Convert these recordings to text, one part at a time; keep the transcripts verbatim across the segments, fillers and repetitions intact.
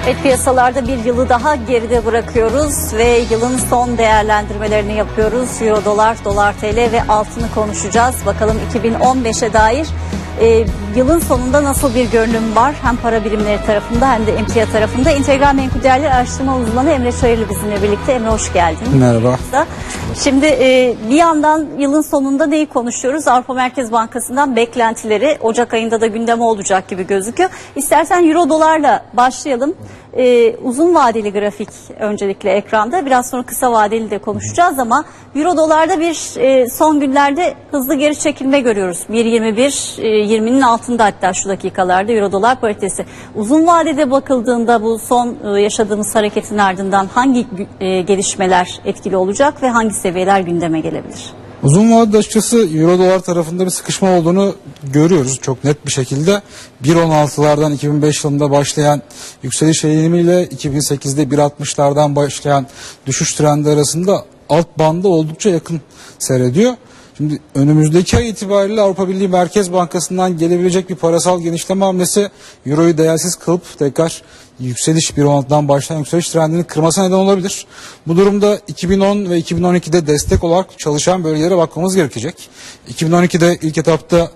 Evet, piyasalarda bir yılı daha geride bırakıyoruz ve yılın son değerlendirmelerini yapıyoruz. Euro, dolar, dolar T L ve altını konuşacağız. Bakalım iki bin on beşe dair e, yılın sonunda nasıl bir görünüm var? Hem para birimleri tarafında hem de emtia tarafında. İntegral Menkul Değerler Araştırma Uzmanı Emre Çayırlı bizimle birlikte. Emre, hoş geldin. Merhaba. Şimdi e, bir yandan yılın sonunda neyi konuşuyoruz? Avrupa Merkez Bankası'ndan beklentileri Ocak ayında da gündeme olacak gibi gözüküyor. İstersen Euro dolarla başlayalım. Ee, uzun vadeli grafik öncelikle ekranda, biraz sonra kısa vadeli de konuşacağız ama Euro dolarda bir e, son günlerde hızlı geri çekilme görüyoruz. bir yirmi bir yirminin altında hatta şu dakikalarda Euro dolar paritesi. Uzun vadede bakıldığında bu son e, yaşadığımız hareketin ardından hangi e, gelişmeler etkili olacak ve hangi seviyeler gündeme gelebilir? Uzun vadede açıkçası Euro dolar tarafında bir sıkışma olduğunu görüyoruz çok net bir şekilde. bir on altılardan iki bin beş yılında başlayan yükseliş eğilimiyle iki bin sekizde bir altmışlardan başlayan düşüş trendi arasında alt bandı oldukça yakın seyrediyor. Şimdi önümüzdeki ay itibariyle Avrupa Birliği Merkez Bankası'ndan gelebilecek bir parasal genişleme hamlesi Euro'yu değersiz kılıp tekrar yükseliş bir on altıdan başlayan yükseliş trendini kırmasına neden olabilir. Bu durumda iki bin on ve iki bin on ikide destek olarak çalışan bölgelere bakmamız gerekecek. iki bin on ikide ilk etapta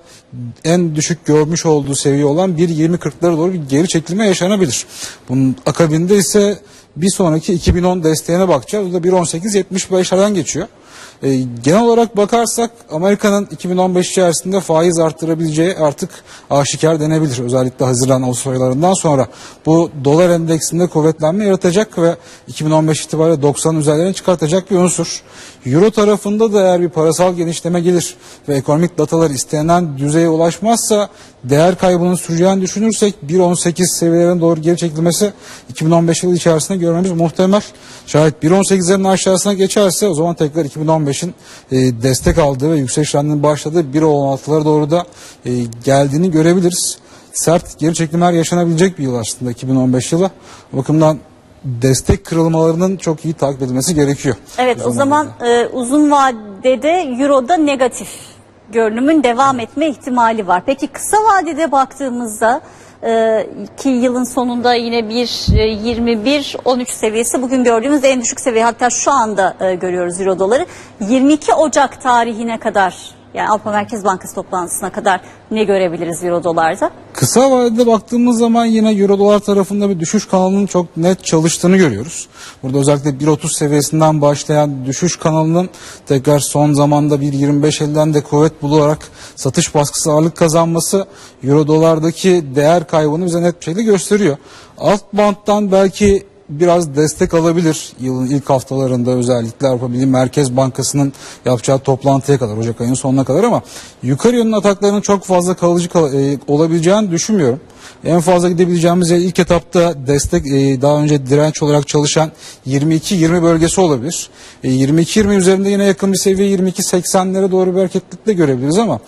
en düşük görmüş olduğu seviye olan bir yirmi kırklara doğru bir geri çekilme yaşanabilir. Bunun akabinde ise bir sonraki iki bin on desteğine bakacağız. Bu da bir on sekiz yetmiş beşlerden geçiyor. E, genel olarak bakarsak Amerika'nın iki bin on beş içerisinde faiz arttırabileceği artık aşikar denebilir. Özellikle Haziran Ağustos aylarından sonra bu dolar endeksinde kuvvetlenme yaratacak ve iki bin on beş itibariyle doksanın üzerlerine çıkartacak bir unsur. Euro tarafında da eğer bir parasal genişleme gelir ve ekonomik datalar istenilen düzeye ulaşmazsa değer kaybının süreceğini düşünürsek bir on sekiz seviyelerine doğru geri çekilmesi iki bin on beş yılı içerisinde görmemiz muhtemel. Şayet bir on sekizlerin aşağısına geçerse o zaman tekrar iki bin on beşin e, destek aldığı ve yükseliş trendinin başladığı bir on altılara doğru da e, geldiğini görebiliriz. Sert geri çekimler yaşanabilecek bir yıl aslında iki bin on beş yılı. O bakımdan destek kırılmalarının çok iyi takip edilmesi gerekiyor. Evet, o zaman e, uzun vadede Euro'da negatif görünümün devam etme ihtimali var. Peki kısa vadede baktığımızda e, ki yılın sonunda yine bir yirmi bir on üç seviyesi bugün gördüğümüz en düşük seviye, hatta şu anda e, görüyoruz Euro doları. yirmi iki Ocak tarihine kadar, yani Avrupa Merkez Bankası toplantısına kadar ne görebiliriz Euro dolarda? Kısa vadede baktığımız zaman yine Euro dolar tarafında bir düşüş kanalının çok net çalıştığını görüyoruz. Burada özellikle bir otuz seviyesinden başlayan düşüş kanalının tekrar son zamanda bir yirmi beş elden de kuvvet bularak satış baskısı ağırlık kazanması Euro dolardaki değer kaybını bize net bir şekilde gösteriyor. Alt banttan belki biraz destek alabilir yılın ilk haftalarında, özellikle Avrupa Birliği Merkez Bankası'nın yapacağı toplantıya kadar, Ocak ayının sonuna kadar, ama yukarı yönlü ataklarının çok fazla kalıcı kal e, olabileceğini düşünmüyorum. En fazla gidebileceğimiz yer ilk etapta destek, e, daha önce direnç olarak çalışan yirmi iki yirmi bölgesi olabilir. E, yirmi iki yirmi üzerinde yine yakın bir seviye yirmi iki seksenlere doğru bir hareketlilik de görebiliriz ama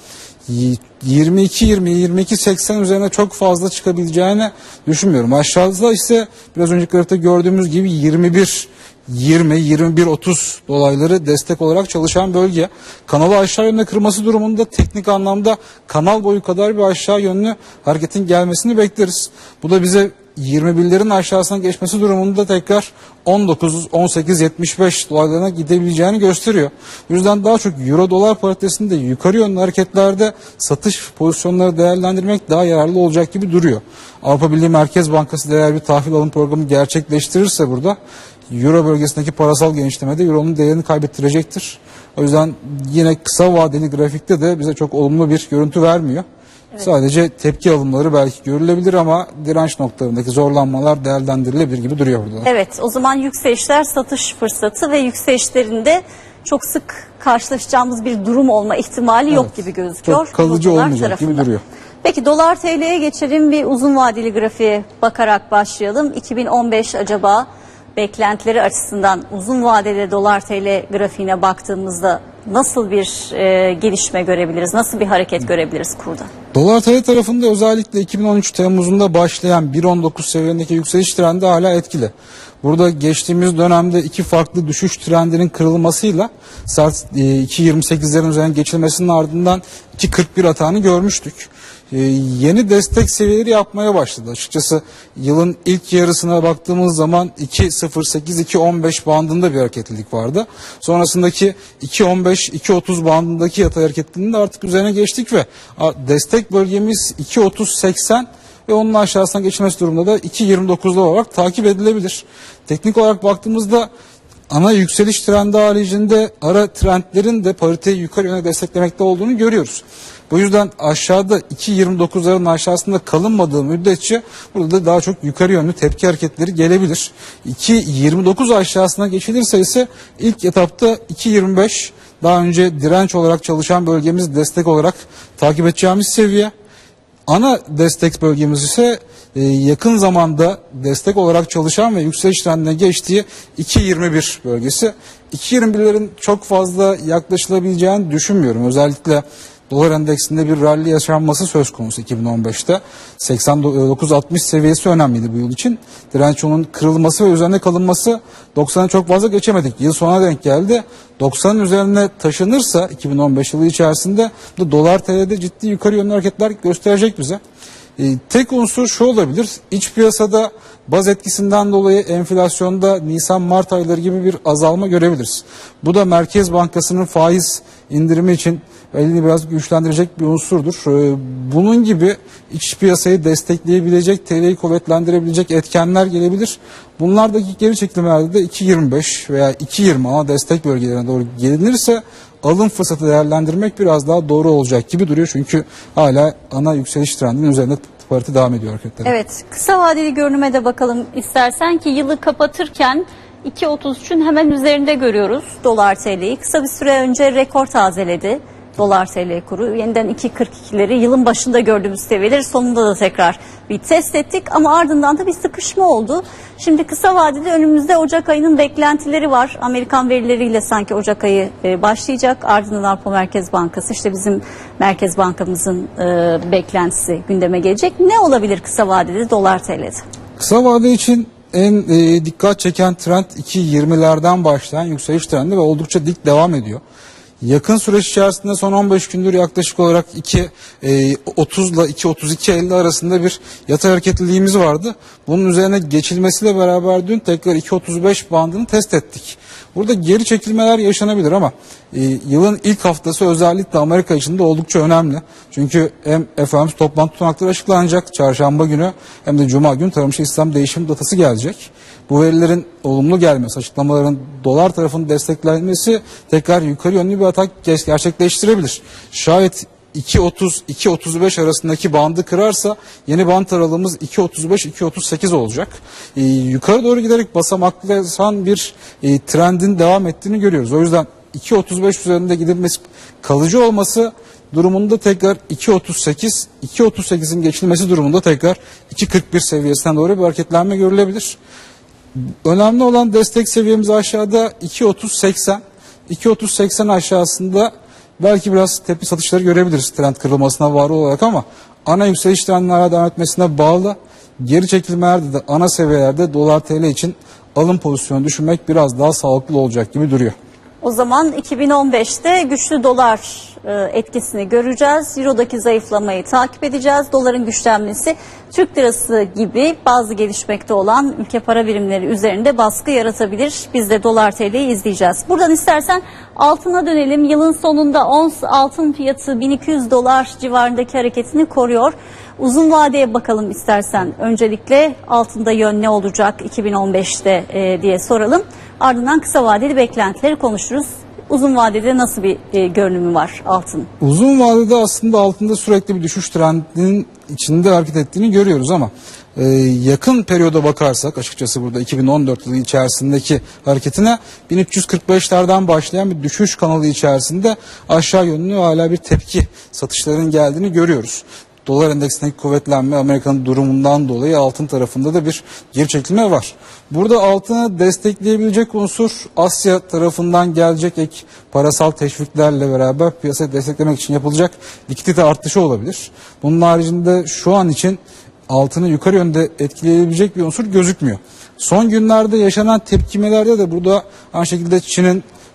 yirmi iki yirmi yirmi iki seksen üzerine çok fazla çıkabileceğini düşünmüyorum. Aşağıda ise biraz önceki grafikte gördüğümüz gibi yirmi bir yirmi yirmi bir otuz dolayları destek olarak çalışan bölge. Kanalı aşağı yönde kırması durumunda teknik anlamda kanal boyu kadar bir aşağı yönlü hareketin gelmesini bekleriz. Bu da bize yirmi birlerin aşağısına geçmesi durumunda tekrar on dokuz on sekiz yetmiş beş dolarlarına gidebileceğini gösteriyor. O yüzden daha çok Euro dolar paritesinde yukarı yönlü hareketlerde satış pozisyonları değerlendirmek daha yararlı olacak gibi duruyor. Avrupa Birliği Merkez Bankası eğer bir tahvil alım programı gerçekleştirirse burada Euro bölgesindeki parasal genişlemede Euro'nun değerini kaybettirecektir. O yüzden yine kısa vadeli grafikte de bize çok olumlu bir görüntü vermiyor. Evet. Sadece tepki alımları belki görülebilir ama direnç noktalarındaki zorlanmalar değerlendirilebilir gibi duruyor burada. Evet, o zaman yükselişler satış fırsatı ve yükselişlerinde çok sık karşılaşacağımız bir durum olma ihtimali evet, yok gibi gözüküyor. Çok kalıcı olmayacak tarafında gibi duruyor. Peki dolar T L'ye geçelim, bir uzun vadeli grafiğe bakarak başlayalım. iki bin on beş acaba beklentileri açısından uzun vadeli dolar T L grafiğine baktığımızda nasıl bir e, gelişme görebiliriz? Nasıl bir hareket görebiliriz kurda? Dolar T L tarafında özellikle iki bin on üç Temmuz'unda başlayan bir on dokuz seviyendeki yükseliş trendi hala etkili. Burada geçtiğimiz dönemde iki farklı düşüş trendinin kırılmasıyla sert iki yirmi sekizlerin üzerine geçilmesinin ardından iki kırk bir atağını görmüştük. e, yeni destek seviyeleri yapmaya başladı. Açıkçası yılın ilk yarısına baktığımız zaman iki nokta sıfır sekiz iki nokta on beş bandında bir hareketlilik vardı. Sonrasındaki iki nokta on beş iki nokta otuz bandındaki yatay hareketliliğinde artık üzerine geçtik ve destek bölgemiz iki nokta otuz seksen ve onun aşağısına geçilmesi durumunda da iki nokta yirmi dokuzlar olarak takip edilebilir. Teknik olarak baktığımızda ana yükseliş trendi haricinde ara trendlerin de pariteyi yukarı yöne desteklemekte olduğunu görüyoruz. Bu yüzden aşağıda iki nokta yirmi dokuzların aşağısında kalınmadığı müddetçe burada da daha çok yukarı yönlü tepki hareketleri gelebilir. iki nokta yirmi dokuz aşağısına geçilirse ise ilk etapta iki nokta yirmi beş daha önce direnç olarak çalışan bölgemiz, destek olarak takip edeceğimiz seviye. Ana destek bölgemiz ise e, yakın zamanda destek olarak çalışan ve yükseliş trendine geçtiği iki nokta yirmi bir bölgesi. iki nokta yirmi birlerin çok fazla yaklaşılabileceğini düşünmüyorum. Özellikle dolar endeksinde bir rally yaşanması söz konusu iki bin on beşte. seksen dokuz altmış seviyesi önemliydi bu yıl için. Direnç onun kırılması ve üzerine kalınması doksanı çok fazla geçemedik. Yıl sonuna denk geldi. doksanın üzerine taşınırsa iki bin on beş yılı içerisinde bu dolar T L'de ciddi yukarı yönlü hareketler gösterecek bize. E, tek unsur şu olabilir. İç piyasada baz etkisinden dolayı enflasyonda Nisan-Mart ayları gibi bir azalma görebiliriz. Bu da Merkez Bankası'nın faiz indirimi için elini biraz güçlendirecek bir unsurdur. E, bunun gibi iç piyasayı destekleyebilecek, T L'yi kuvvetlendirebilecek etkenler gelebilir. Bunlardaki geri çekilmelerde de iki nokta yirmi beş veya iki nokta yirmi ana destek bölgelerine doğru gelinirse alım fırsatı değerlendirmek biraz daha doğru olacak gibi duruyor. Çünkü hala ana yükseliş trendinin üzerinde parite devam ediyor hareketleri. Evet, kısa vadeli görünüme de bakalım istersen ki yılı kapatırken iki nokta otuz üçün hemen üzerinde görüyoruz dolar T L'yi. Kısa bir süre önce rekor tazeledi dolar T L kuru. Yeniden iki nokta kırk ikileri yılın başında gördüğümüz seviyeleri sonunda da tekrar bir test ettik ama ardından da bir sıkışma oldu. Şimdi kısa vadede önümüzde Ocak ayının beklentileri var. Amerikan verileriyle sanki Ocak ayı başlayacak. Ardından Avrupa Merkez Bankası, işte bizim Merkez Bankamızın beklentisi gündeme gelecek. Ne olabilir kısa vadede dolar T L'de? Kısa vade için en e, dikkat çeken trend iki nokta yirmilerden başlayan yükseliş trendi ve oldukça dik devam ediyor. Yakın süreç içerisinde son on beş gündür yaklaşık olarak iki nokta otuz ile iki nokta otuz iki elli arasında bir yatay hareketliliğimiz vardı. Bunun üzerine geçilmesiyle beraber dün tekrar iki nokta otuz beş bandını test ettik. Burada geri çekilmeler yaşanabilir ama e, yılın ilk haftası özellikle Amerika için de oldukça önemli. Çünkü hem F O M C toplantı tutanakları açıklanacak çarşamba günü hem de cuma günü tarım işi istihdam değişim datası gelecek. Bu verilerin olumlu gelmesi, açıklamaların dolar tarafının desteklenmesi tekrar yukarı yönlü bir atak gerçekleştirebilir. Şayet iki nokta otuz iki nokta otuz beş arasındaki bandı kırarsa yeni band aralığımız iki nokta otuz beş iki nokta otuz sekiz olacak. Ee, yukarı doğru giderek basamaklısan bir e, trendin devam ettiğini görüyoruz. O yüzden iki nokta otuz beş üzerinde gidilmesi, kalıcı olması durumunda tekrar iki nokta otuz sekiz iki nokta otuz sekizin geçilmesi durumunda tekrar iki nokta kırk bir seviyesinden doğru bir hareketlenme görülebilir. Önemli olan destek seviyemiz aşağıda iki nokta otuz seksen. iki nokta otuz seksen aşağısında belki biraz tepki satışları görebiliriz trend kırılmasına bağlı olarak ama ana yükseliş trendinin hala devam etmesine bağlı. Geri çekilmelerde de ana seviyelerde dolar T L için alım pozisyonu düşünmek biraz daha sağlıklı olacak gibi duruyor. O zaman iki bin on beşte güçlü dolar etkisini göreceğiz. Euro'daki zayıflamayı takip edeceğiz. Doların güçlenmesi Türk lirası gibi bazı gelişmekte olan ülke para birimleri üzerinde baskı yaratabilir. Biz de dolar T L'yi izleyeceğiz. Buradan istersen altına dönelim. Yılın sonunda ons altın fiyatı bin iki yüz dolar civarındaki hareketini koruyor. Uzun vadeye bakalım istersen. Öncelikle altında yön ne olacak iki bin on beşte e, diye soralım. Ardından kısa vadeli beklentileri konuşuruz. Uzun vadede nasıl bir e, görünümü var altın? Uzun vadede aslında altında sürekli bir düşüş trendinin içinde hareket ettiğini görüyoruz ama e, yakın periyoda bakarsak açıkçası burada iki bin on dört yılı içerisindeki hareketine bin üç yüz kırk beşlerden başlayan bir düşüş kanalı içerisinde aşağı yönlü hala bir tepki satışların geldiğini görüyoruz. Dolar endeksindeki kuvvetlenme Amerika'nın durumundan dolayı altın tarafında da bir geri çekilme var. Burada altını destekleyebilecek unsur Asya tarafından gelecek ek parasal teşviklerle beraber piyasayı desteklemek için yapılacak likidite artışı olabilir. Bunun haricinde şu an için altını yukarı yönde etkileyebilecek bir unsur gözükmüyor. Son günlerde yaşanan tepkimelerde de burada aynı şekilde Çin'in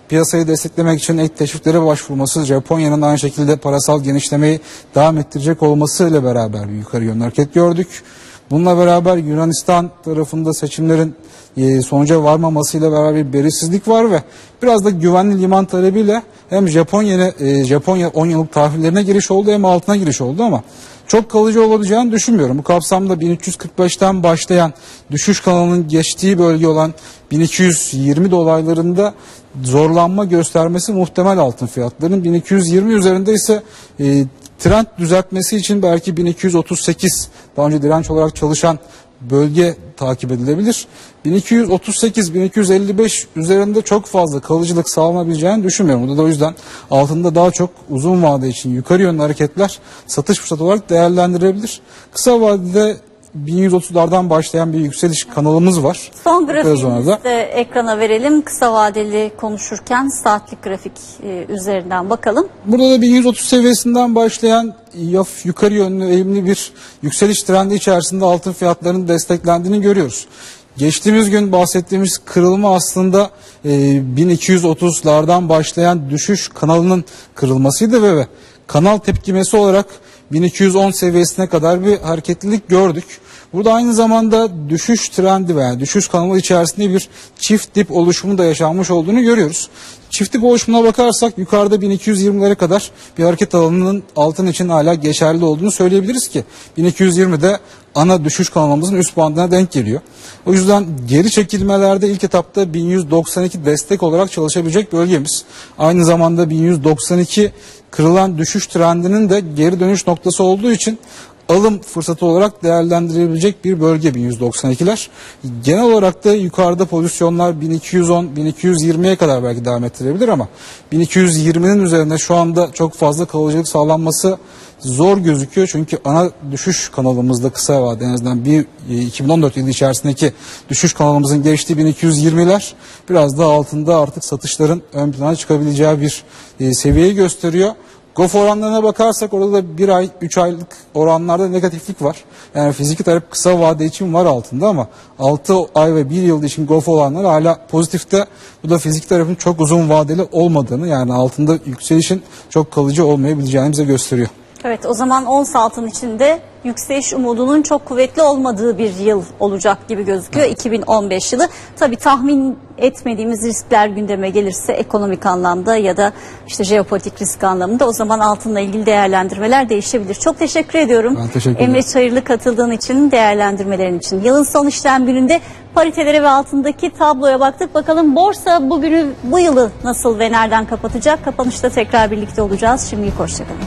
piyasayı desteklemek için ek teşviklere başvurması, Japonya'nın aynı şekilde parasal genişlemeyi devam ettirecek olmasıyla beraber bir yukarı yönlü hareket gördük. Bununla beraber Yunanistan tarafında seçimlerin e, sonuca varmamasıyla beraber bir belirsizlik var ve biraz da güvenli liman talebiyle hem Japonya, e, Japonya on yıllık tahvillerine giriş oldu hem altına giriş oldu ama çok kalıcı olabileceğini düşünmüyorum. Bu kapsamda bin üç yüz kırk beşten başlayan düşüş kanalının geçtiği bölge olan bin iki yüz yirmi dolaylarında zorlanma göstermesi muhtemel altın fiyatlarının. bin iki yüz yirmi üzerinde ise e, trend düzeltmesi için belki bin iki yüz otuz sekiz daha önce direnç olarak çalışan bölge takip edilebilir. bin iki yüz otuz sekiz bin iki yüz elli beş üzerinde çok fazla kalıcılık sağlanabileceğini düşünmüyorum. Burada da o yüzden altında daha çok uzun vade için yukarı yönlü hareketler satış fırsatı olarak değerlendirilebilir. Kısa vadede bin yüz otuzlardan başlayan bir yükseliş kanalımız var. Son grafiğimizi de ekrana verelim. Kısa vadeli konuşurken saatlik grafik e, üzerinden bakalım. Burada da bin yüz otuz seviyesinden başlayan yukarı yönlü eğimli bir yükseliş trendi içerisinde altın fiyatlarının desteklendiğini görüyoruz. Geçtiğimiz gün bahsettiğimiz kırılma aslında e, bin iki yüz otuzlardan başlayan düşüş kanalının kırılmasıydı ve, ve kanal tepkimesi olarak bin iki yüz on seviyesine kadar bir hareketlilik gördük. Burada aynı zamanda düşüş trendi veya düşüş kanalı içerisinde bir çift dip oluşumu da yaşanmış olduğunu görüyoruz. Çift dip oluşumuna bakarsak yukarıda bin iki yüz yirmilere kadar bir hareket alanının altın için hala geçerli olduğunu söyleyebiliriz ki bin iki yüz yirmide ana düşüş kanalımızın üst bandına denk geliyor. O yüzden geri çekilmelerde ilk etapta bin yüz doksan iki destek olarak çalışabilecek bölgemiz. Aynı zamanda bin yüz doksan iki kırılan düşüş trendinin de geri dönüş noktası olduğu için alım fırsatı olarak değerlendirilebilecek bir bölge bin yüz doksan ikiler. Genel olarak da yukarıda pozisyonlar bin iki yüz on bin iki yüz yirmiye kadar belki devam ettirilebilir ama bin iki yüz yirminin üzerinde şu anda çok fazla kalıcılık sağlanması zor gözüküyor. Çünkü ana düşüş kanalımızda kısa vade en azından bir iki bin on dört yılı içerisindeki düşüş kanalımızın geçtiği bin iki yüz yirmiler biraz da altında artık satışların ön plana çıkabileceği bir e, seviyeyi gösteriyor. G O F oranlarına bakarsak orada da bir ay, üç aylık oranlarda negatiflik var. Yani fiziki talep kısa vade için var altında ama altı ay ve bir yıl için G O F oranları hala pozitifte. Bu da fiziki tarafın çok uzun vadeli olmadığını, yani altında yükselişin çok kalıcı olmayabileceğini bize gösteriyor. Evet, o zaman ons altın içinde yükseliş umudunun çok kuvvetli olmadığı bir yıl olacak gibi gözüküyor. Evet. iki bin on beş yılı. Tabii tahmin etmediğimiz riskler gündeme gelirse ekonomik anlamda ya da işte jeopolitik risk anlamında o zaman altınla ilgili değerlendirmeler değişebilir. Çok teşekkür ediyorum. Ben teşekkür ederim. Emre Çayırlı katıldığın için, değerlendirmelerin için. Yılın son işlem gününde paritelere ve altındaki tabloya baktık. Bakalım borsa bugünü, bu yılı nasıl ve nereden kapatacak? Kapanışta tekrar birlikte olacağız. Şimdilik hoşçakalın.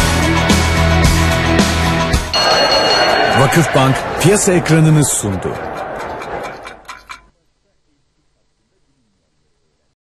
Vakıfbank piyasa ekranını sundu.